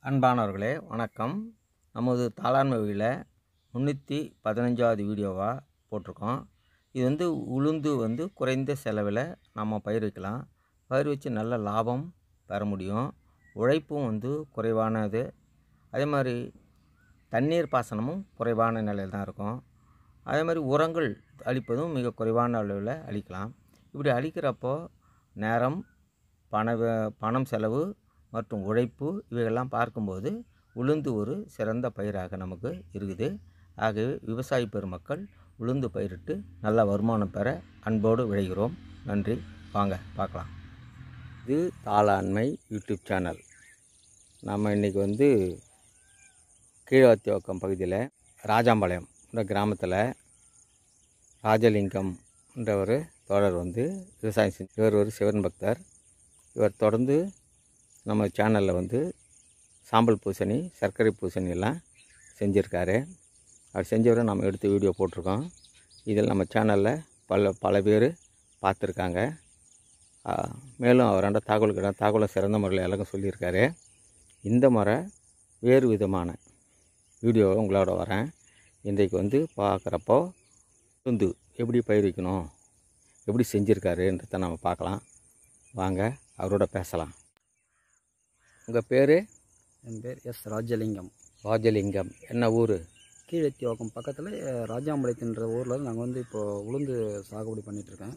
அன்பானவர்களே வணக்கம். நமது தாளாண்மை வழியில் 315வது வீடியோவாக போட்டிருக்கோம். இது உளுந்து குறைந்த செலவில் நம்ம பயிர் வைக்கலாம். பயிர் வச்சு நல்ல லாபம் பெற முடியும். உழைப்பும் குறைவானது. அதே மாதிரி தண்ணீர் பாசனமும் குறைவான நிலையில் தான் இருக்கும். அதே மாதிரி உரங்கள் அளிப்பதும் மிக குறைவான அளவில் அளிக்கலாம். இப்படி அளிக்கிறப்போ நேரம், பணம் செலவு மற்றும் உழைப்பு இவைகள்லாம் பார்க்கும்போது உளுந்து ஒரு சிறந்த பயிராக நமக்கு இருக்குது. ஆகவே விவசாய பெருமக்கள் உளுந்து பயிரிட்டு நல்ல வருமானம் பெற அன்போடு விளைகிறோம். நன்றி. வாங்க பார்க்கலாம். இது தாளாண்மை யூடியூப் சேனல். நம்ம இன்றைக்கி கீழவத்தியோக்கம் பகுதியில் ராஜாம்பாளையம் என்ற கிராமத்தில் ராஜலிங்கம் என்ற ஒரு தோழர் விவசாயம் செஞ்சு, இவர் ஒரு சிவன் பக்தர். இவர் தொடர்ந்து நம்ம சேனலில் சாம்பல் பூசணி, சர்க்கரை பூசணி எல்லாம் செஞ்சுருக்காரு. அவர் செஞ்சவரை நம்ம எடுத்து வீடியோ போட்டிருக்கோம். இதில் நம்ம சேனலில் பல பேர் பார்த்துருக்காங்க. மேலும் அவராண்ட தகவலை சிறந்த முறையில் எல்லாருக்கும் சொல்லியிருக்காரு. இந்த முறை வேறு விதமான வீடியோவை உங்களோட வரேன். இன்றைக்கு பார்க்குறப்போ உளுந்து எப்படி பயிர் வைக்கணும், எப்படி செஞ்சுருக்காருன்றதை நம்ம பார்க்கலாம். வாங்க அவரோட பேசலாம். உங்கள் பேர்? என் பேர் எஸ் ராஜலிங்கம். ராஜலிங்கம். என்ன ஊர்? கீழத்தியோக்கம் பக்கத்தில் ராஜாம்பாளையத்தின்ற ஊரில் நாங்கள் இப்போது உளுந்து சாகுபடி பண்ணிகிட்ருக்கேன்.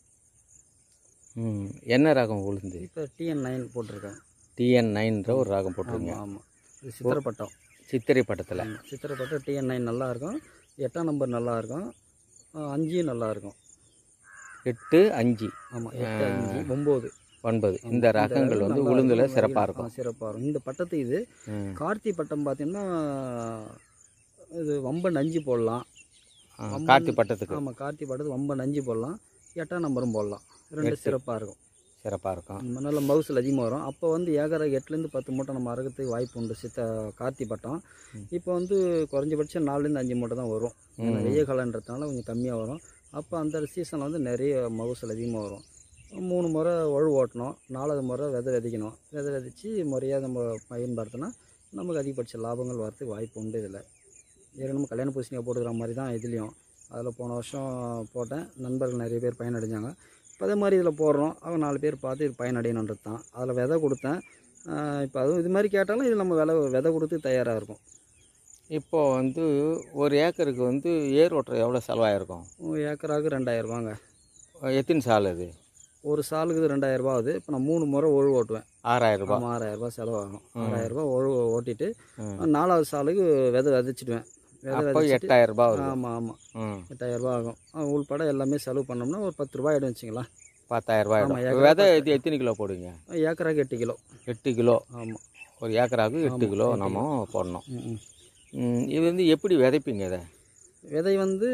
என்ன ராகம் உளுந்து? இப்போ TN9 போட்டிருக்கேன். TN9ன்ற ஒரு ராகம் போட்டிருக்கீங்க. ஆமாம், இது சித்திரப்பட்டம். சித்திரை பட்டத்தில் சித்திரப்பட்டம் TN9 நல்லாயிருக்கும். 8ஆம் நம்பர் நல்லாயிருக்கும். 5 நல்லாயிருக்கும். 8, 5. ஆமாம், 8, 5, 9, 9 இந்த ரகங்கள் உளுந்துல சிறப்பாக இருக்கும். இந்த பட்டத்து இது கார்த்தி பட்டம் பார்த்தீங்கன்னா இது வம்பன் 5 போடலாம். கார்த்தி பட்டத்துக்கு. ஆமாம், கார்த்தி பட்டத்துக்கு வம்பன் 5 போடலாம். 8ஆம் நம்பரும் போடலாம். 2 சிறப்பாக இருக்கும். நல்ல மவுசில் அதிகமாக வரும். அப்போ ஏக்கரை 8லேருந்து 10 மூட்டை நம்ம அறுக்கிறதுக்கு வாய்ப்பு உண்டு. கார்த்தி பட்டம் இப்போ குறைஞ்சபட்சம் 4லேருந்து 5 மூட்டை தான் வரும். வெய்ய காலன்றதுனால கொஞ்சம் கம்மியாக வரும். அப்போ அந்த சீசனில் நிறைய மவுசில் அதிகமாக வரும். 3 முறை உழவு ஓட்டணும். 4வது முறை விதை விதைக்கணும். விதை விதைச்சி முறையாக நம்ம பயன்படுத்தினா நமக்கு அதிகபட்ச லாபங்கள் வரத்துக்கு வாய்ப்பு உண்டு. இதில் ஏற்கனவே கல்யாண பூசணியாக போட்டுக்கிற மாதிரி தான் இதுலேயும். அதில் போன வருஷம் போட்டேன். நண்பர்கள் நிறைய பேர் பயனடைஞ்சாங்க. இப்போ அதே மாதிரி இதில் போடுறோம். அவங்க 4 பேர் பார்த்து இது பயனடையணுன்றது தான். அதில் விதை கொடுத்தேன். இப்போ அதுவும் இது மாதிரி கேட்டாலும் இது நம்ம விதை கொடுத்து தயாராக இருக்கும். இப்போது ஒரு ஏக்கருக்கு ஏர் ஓட்டுறது எவ்வளோ செலவாயிருக்கும்? ஏக்கராவுக்கு 2000 ரூபாங்க. எத்தனை சால் அது? ஒரு சாலுக்கு 2000 ரூபா ஆகுது. இப்போ நான் 3 முறை உழவு ஓட்டுவேன். 6000 ரூபா. 6000 ரூபா செலவாகும். 6000 ரூபா உழவு ஓட்டிட்டு 4வது சாலுக்கு விதை விதைச்சிடுவேன். விதை 8000 ரூபா. ஆமாம், 8000 ரூபா ஆகும். உள்பட எல்லாமே செலவு பண்ணோம்னா ஒரு 10 ரூபாய் ஆகிடும் வச்சுங்களா. 10000 ரூபாய். விதை எத்தனை கிலோ போடுவீங்க? ஏக்கராக்கு 8 கிலோ. 8 கிலோ. ஆமாம், ஒரு ஏக்கராக்கு 8 கிலோ நம்ம போடணும். இது எப்படி விதைப்பீங்க? விதை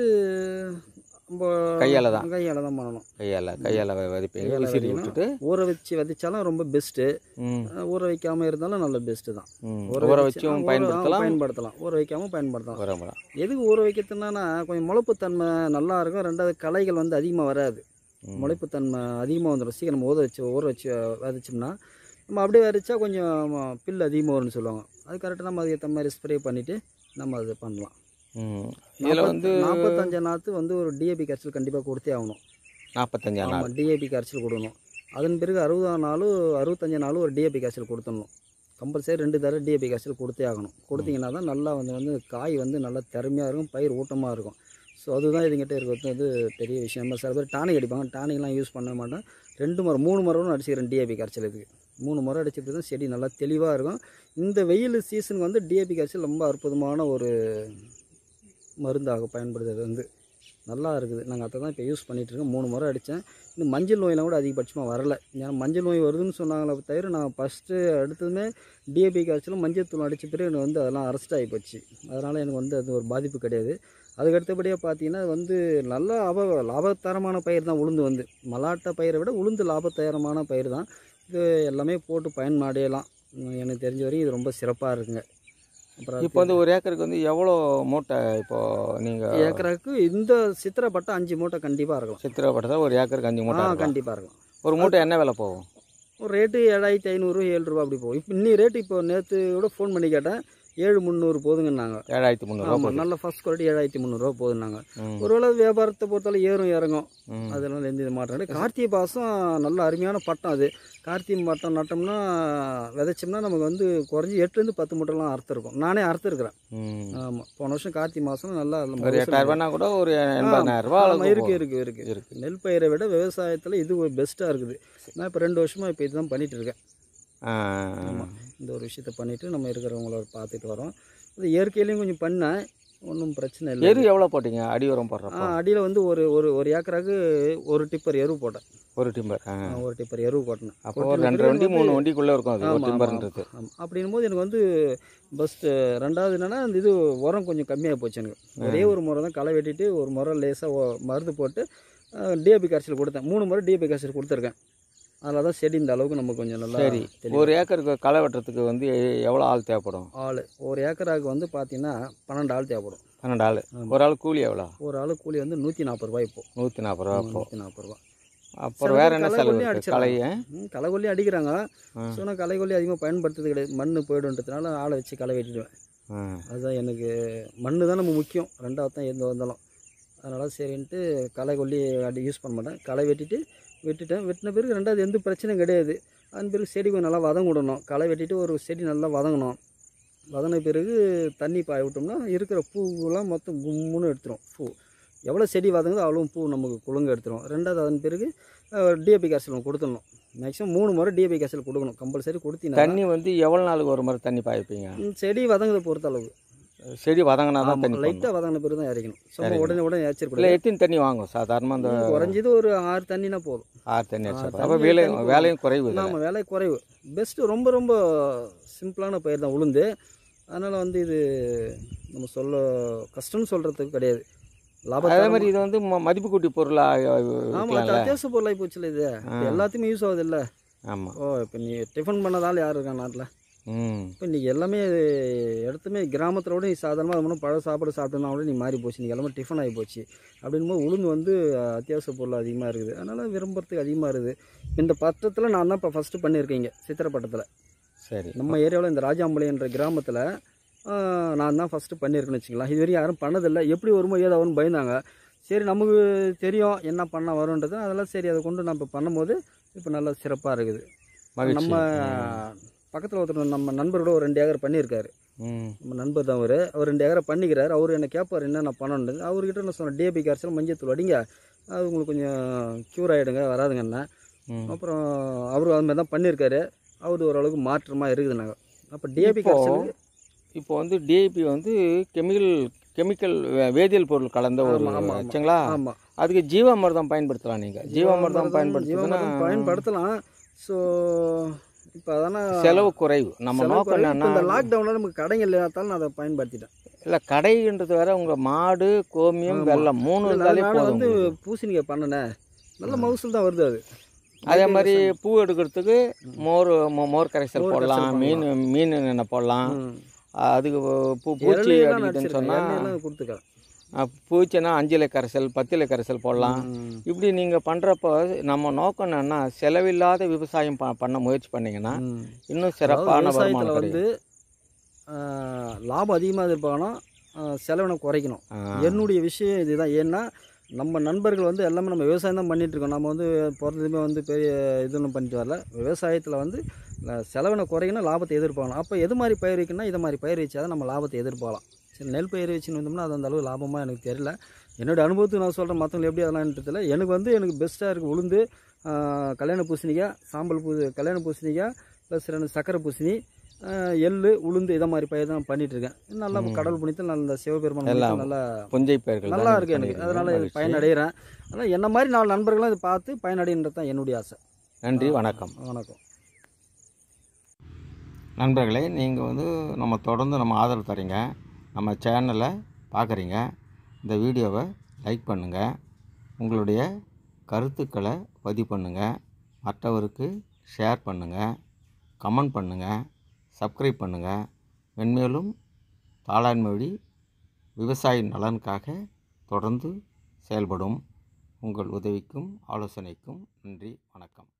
கையால் தான் பண்ணணும். கையால் விதைப்பீங்க. விசிறி விட்டுட்டு ஊற வச்சு விதைச்சாலும் ரொம்ப பெஸ்ட்டு. ஊற வைக்காமல் இருந்தாலும் நல்ல பெஸ்ட்டு தான். ஊற வச்சும் பயன்படுத்தலாம். ஊற வைக்காமல் பயன்படுத்தலாம். எதுக்கு ஊற வைக்கிறதுனா கொஞ்சம் முளைப்புத்தன்மை நல்லா இருக்கும். 2வது களைகள் அதிகமாக வராது. முளைப்புத்தன்மை அதிகமாக வந்துடும். சீக்கிரம் ஊற வச்சு விதைச்சோம்னா நம்ம அப்படியே விதைச்சா கொஞ்சம் பில் அதிகமாக வரும்னு சொல்லுவாங்க. அது கரெக்டாக நம்ம அதுக்கேற்ற மாதிரி ஸ்ப்ரே பண்ணிவிட்டு நம்ம அது பண்ணலாம். இதில் 45 நாற்று ஒரு DAP கரைச்சல் கண்டிப்பாக கொடுத்தே ஆகணும். 45 நாள் DAP கரைச்சல் கொடுக்கணும். அதன் பிறகு 65 நாள் ஒரு DAP கரைச்சல் கொடுத்துடணும். கம்பல்சரி 2 தடவை DAP கரைச்சல் கொடுத்தே ஆகணும். கொடுத்தீங்கன்னா தான் நல்லா காய் நல்லா திறமையாக இருக்கும், பயிர் ஊட்டமாக இருக்கும். ஸோ அதுதான் இதுங்கிட்ட இருக்கிறது பெரிய விஷயம். சில பேர் டானிக் அடிப்பாங்க. டானிக்லாம் யூஸ் பண்ண மாட்டேன். 2 முறை 3 முறை அடிச்சுக்கிறேன் DAP கரைச்சல். இதுக்கு 3 முறை அடிச்சுட்டு தான் செடி நல்லா தெளிவாக இருக்கும். இந்த வெயில் சீசனுக்கு DAP கரைச்சல் ரொம்ப அற்புதமான ஒரு மருந்தாக பயன்படுத்துறது நல்லா இருக்குது. நாங்கள் அதை தான் இப்போ யூஸ் பண்ணிகிட்ருக்கோம். 3 முறை அடித்தேன். இந்த மஞ்சள் நோயெலாம் கூட அதிகபட்சமாக வரலை. ஏன்னா மஞ்சள் நோய் வருதுன்னு சொன்னாங்களே தவிர நான் ஃபஸ்ட்டு அடுத்ததுமே DAP காய்ச்சலும் மஞ்சள் தூள் அடித்த பிறகு எனக்கு அதெல்லாம் அரெஸ்ட் ஆகி போச்சு. அதனால் எனக்கு அது ஒரு பாதிப்பு கிடையாது. அதுக்கு அடுத்தபடியாக பார்த்தீங்கன்னா நல்ல லாபத்தரமான பயிர் தான் உளுந்து. மலாட்ட பயிரை விட உளுந்து லாபத்தரமான பயிர் தான். இது எல்லாமே போட்டு பயன்படையலாம். எனக்கு தெரிஞ்ச வரையும் இது ரொம்ப சிறப்பாக இருக்குங்க. அப்புறம் இப்போ ஒரு ஏக்கருக்கு எவ்வளோ மூட்டை? இப்போது நீங்கள் ஏக்கருக்கு இந்த சித்திரப்பட்டம் 5 மூட்டை கண்டிப்பாக இருக்கும். சித்திரப்பட்டத்தில் ஒரு ஏக்கருக்கு 5 மூட்டை கண்டிப்பாக இருக்கும். ஒரு மூட்டை என்ன விலை போகும்? ஒரு ரேட்டு 7500 7 அப்படி போகும். இப்போ இன்னி ரேட்டு இப்போ நேற்று கூட ஃபோன் பண்ணி கேட்டேன், 7300 போதுங்கன்னாங்க. 7300 ஆமாம், நல்ல ஃபஸ்ட் குவாலிட்டி 7300 போதுன்னாங்க. ம். ஒருவேளை வியாபாரத்தை பொறுத்தாலும் ஏறும் இறங்கும், ம். அதனால எந்த இது மாற்றம் இல்லை. கார்த்திகை மாதம் நல்ல அருமையான பட்டம் அது. கார்த்திகை பட்டம் நட்டோம்னா விதைச்சோம்னா நமக்கு வந்து குறைஞ்சி 8லேருந்து 10 மூட்டைலாம் அறுத்துருக்கும். நானே அறுத்துருக்குறேன். ம். ஆமாம், போன வருஷம் கார்த்திகை மாதம் நல்லா ஒரு 8000 கூட ஒரு 80000 ஆமாம், இருக்கு. நெல் பயிரை விட விவசாயத்தில் இது பெஸ்ட்டாக இருக்குது. நான் இப்போ 2 வருஷமாக இப்போ இதுதான் பண்ணிகிட்டு இருக்கேன். ஆமாம், இந்த ஒரு விஷயத்த பண்ணிவிட்டு நம்ம இருக்கிறவங்கள பார்த்துட்டு வரோம். இது இயற்கையிலையும் கொஞ்சம் பண்ணேன், ஒன்றும் பிரச்சனை இல்லை. எரு எவ்வளோ போட்டீங்க அடி உரம் போடுறப்போ? அடியில் வந்து ஒரு ஒரு ஒரு ஏக்கராக்கு ஒரு டிப்பர் எரு போட்டேன். ஒரு டிம்பர் ஒரு டிப்பர் எரு போட்டேன். அப்போ ஒரு 2 வண்டி 3 வண்டிக்குள்ளே இருக்கும் அது ஒரு டிம்பர்ன்றது. அப்படின்னும் போது எனக்கு வந்து ஃபஸ்ட்டு ரெண்டாவது என்னென்னா அந்த இது உரம் கொஞ்சம் கம்மியாக போச்சு எனக்கு. ஒரே ஒரு முறை தான் களை வெட்டிட்டு ஒரு முறை லேசாக மருந்து போட்டு டிஏபி கரைசல் கொடுத்தேன். 3 முறை டிஏபி கரைசல் கொடுத்துருக்கேன். அதில் தான் செடி இந்த அளவுக்கு நம்ம கொஞ்சம் நல்லா. சரி, ஒரு ஏக்கருக்கு களை வெட்டுறதுக்கு வந்து எவ்வளோ ஆள் தேவைப்படும்? ஆள் ஒரு ஏக்கராவுக்கு வந்து பார்த்தீங்கன்னா 12 ஆள் தேவைப்படும். 12 ஆள். ஒரு ஆள் கூலி எவ்வளோ? ஒரு ஆள் கூலி வந்து 140 ரூபாய். இப்போ 140 ரூபா. இப்போ 140 ரூபா. அப்புறம் வேறு என்ன செலவு? களையை களைக்கொல்லி அடிக்கிறாங்க. ஸோ நான் களைக்கொல்லி அதிகமாக பயன்படுத்துறது கிடையாது. மண் போய்டுன்றதுனால ஆளை வச்சு களை வெட்டிடுவேன். அதுதான் எனக்கு மண் தான் நம்ம முக்கியம், ரெண்டாவது தான் எந்த வந்தாலும். அதனால் சரின்ட்டு களைக்கொல்லி யூஸ் பண்ண மாட்டேன். களை விட்டுட்டேன். வெட்டின பிறகு ரெண்டாவது எந்த பிரச்சனையும் கிடையாது. அதன் பிறகு செடி கொஞ்சம் நல்லா வதங்க விடணும். களை வெட்டிட்டு ஒரு செடி நல்லா வதங்கணும். வதங்கின பிறகு தண்ணி பாய விட்டோம்னா இருக்கிற பூவெல்லாம் மொத்தம் கும்முன்னு எடுத்துரும். பூ எவ்வளோ செடி வதங்குதோ அவ்வளோ பூ நமக்கு குழுங்க எடுத்துரும். ரெண்டாவது அதன் பிறகு டிஏபி கரைசல் கொடுத்துடணும். மேக்ஸிமம் 3 முறை டிஏபி கரைசல் கொடுக்கணும், கம்பல்சரி கொடுத்தீங்கன்னா. தண்ணி வந்து எவ்வளோ நாளுக்கு ஒரு முறை தண்ணி பாய்ப்பீங்க? செடி வதங்குதை பொறுத்த அளவு. செடி வதங்கினா தான் தண்ணி லைட்டாக வதங்கின பிறகு தான் இறக்கணும். சும்மா உடனே ஏச்சிருக்கூடாது. இல்லை, எத்தனை தண்ணி வாங்கும் சாதாரணமாக? அந்த குறைஞ்சது ஒரு 6 தண்ணினா போதும். 6 தண்ணி அடிச்சா அப்போ வேலையும் குறைவு. ஆமாம், வேலை குறைவு. பெஸ்ட்டு ரொம்ப ரொம்ப சிம்பிளான பயிர் தான் உளுந்து. அதனால் வந்து இது நம்ம கஷ்டம்னு சொல்கிறதுக்கு கிடையாது. லாபம். அதே மாதிரி இது வந்து மதிப்பு கூட்டி பொருளாக. ஆமாம், அத்தியாவசிய பொருளாகி போச்சுல இது. எல்லாத்தையுமே யூஸ் ஆகுது இல்லை? ஆமாம். இப்போ நீ டிஃபன் பண்ணதால் யார் இருக்கா நாட்டில்? இப்போ இன்றைக்கி எல்லாமே இடத்துமே கிராமத்தில் விட நீ சாதாரணமாக அது பழ சாப்பாடு சாப்பிட்டோன்னா கூட நீ மாறி போச்சு. இன்றைக்கி எல்லாமே டிஃபன் ஆகி போச்சு. அப்படின்போது உளுந்து வந்து அத்தியாவசிய பொருள் அதிகமாக இருக்குது. அதனால் விரும்புறதுக்கு அதிகமாக இருக்குது. இந்த பட்டத்தில் நான் தான் இப்போ ஃபஸ்ட்டு பண்ணியிருக்கேங்க, சித்திரப்பட்டத்தில். சரி, நம்ம ஏரியாவில் இந்த ராஜாம்பாளையன்ற கிராமத்தில் நான் தான் ஃபஸ்ட்டு பண்ணியிருக்கேன்னு வச்சுக்கலாம். இது வரையும் யாரும் பண்ணதில்லை. எப்படி வருமோ ஏதோ வரும்னு பயந்தாங்க. சரி, நமக்கு தெரியும் என்ன பண்ணால் வரும்ன்றது. அதெல்லாம் சரி, அதை கொண்டு நம்ம பண்ணும்போது இப்போ நல்லா சிறப்பாக இருக்குது. நம்ம பக்கத்தில் ஒருத்தர் நம்ம நண்பரோட ஒரு 2 ஏக்கர் பண்ணியிருக்காரு. நம்ம நண்பர் தான் அவர் 2 ஏக்கரை பண்ணிக்கிறார். அவர் என்னை கேட்பார் என்ன நான் பண்ணணுன்றது. அவர்கிட்ட நான் சொன்னேன், டிஏபி கரைசல் மஞ்சத்தூள் அடிங்க, அது உங்களுக்கு கொஞ்சம் க்யூர் ஆகிடுங்க, வராதுங்கண்ணா. அப்புறம் அவரு அது மாதிரி தான் பண்ணியிருக்காரு. அவர் ஓரளவுக்கு மாற்றமாக இருக்குது. நாங்கள் அப்போ டிஏபி கரைசல் இப்போ வந்து டிஏபி வந்து கெமிக்கல் வேதியியல் பொருள் கலந்த ஒரு வச்சுங்களா? ஆமாம், அதுக்கு ஜீவாமிர்தம் பயன்படுத்தலாம். நீங்கள் ஜீவாமிர்தம் பயன்படுத்தலாம். ஸோ இப்போ அதனால் செலவு குறைவு. நம்ம நோக்கம் என்னன்னா, இந்த லாக்டவுனில் நமக்கு கடைகள் இல்லாதாலும் நான் அதை பயன்படுத்திட்டேன். இல்லை, கடைன்றது வேற, உங்கள் மாடு கோமியம் வெள்ளம் 3 இருந்தாலே வந்து பூசணிக்காய் பண்ணினேன், நல்ல மகசூல் தான் வருது. அது அதே மாதிரி பூ எடுக்கிறதுக்கு மோர் கரைசல் போடலாம், மீன் எண்ணெய் போடலாம். அதுக்கு பூச்சி அடிக்குதுன்னு சொன்னால் கொடுத்துக்கலாம். பூச்சின்னா 5 இலை கரைசல் 10 இலை கரைசல் போடலாம். இப்படி நீங்கள் பண்ணுறப்போ நம்ம நோக்கம் என்னன்னா, செலவில்லாத விவசாயம் பண்ண முயற்சி பண்ணிங்கன்னா இன்னும் சிறப்பான வருமானம் வந்து லாபம் அதிகமாக எதிர்பார்க்கணும், செலவினை குறைக்கணும். என்னுடைய விஷயம் இதுதான். ஏன்னா நம்ம நண்பர்கள் வந்து எல்லாமே நம்ம விவசாயம் தான் பண்ணிகிட்ருக்கோம். நம்ம வந்து பிறந்ததுமே வந்து பெரிய இதுன்னு பண்ணிட்டு வரல. விவசாயத்தில் வந்து செலவினை குறைக்கணும், லாபத்தை எதிர்பார்க்கணும். அப்போ எது மாதிரி பயிர் வைக்கணும்னா இதை மாதிரி பயிர் வச்சா தான் நம்ம லாபத்தை எதிர்பார்க்கலாம். சரி, நெல் பயிர் வச்சுன்னு வந்தோம்னா அது அந்த அளவு லாபமாக எனக்கு தெரியல. என்னோடய அனுபவத்துக்கு நான் சொல்கிறேன், மற்றவங்களுக்கு எப்படி அதெல்லாம்ன்றதில்ல. எனக்கு பெஸ்ட்டாக இருக்குது உளுந்து, கல்யாண பூசணிக்காய், சாம்பல் கல்யாண பூசணிக்காய் ப்ளஸ் 2 சக்கரை பூசணி, எள், உளுந்து இதை மாதிரி பயிர் தான் பண்ணிகிட்ருக்கேன். நல்லா கடவுள் புண்ணியத்தில் நல்ல சிவபெருமான் நல்லா புஞ்சை பயிர்கள் நல்லா இருக்குது எனக்கு. அதனால் இது பயனடைகிறேன். அதனால் என்ன மாதிரி 4 நண்பர்களும் இதை பார்த்து பயனடைகிறது தான் என்னுடைய ஆசை. நன்றி, வணக்கம். வணக்கம் நண்பர்களே. நீங்கள் வந்து நம்ம தொடர்ந்து நம்ம ஆதரவு தரீங்க, நம்ம சேனலை பார்க்குறீங்க. இந்த வீடியோவை லைக் பண்ணுங்கள், உங்களுடைய கருத்துக்களை பதிவு பண்ணுங்கள், மற்றவருக்கு ஷேர் பண்ணுங்கள், கமெண்ட் பண்ணுங்கள், சப்ஸ்கிரைப் பண்ணுங்கள். மென்மேலும் தாளாண்மொழி விவசாய நலனுக்காக தொடர்ந்து செயல்படும். உங்கள் உதவிக்கும் ஆலோசனைக்கும் நன்றி, வணக்கம்.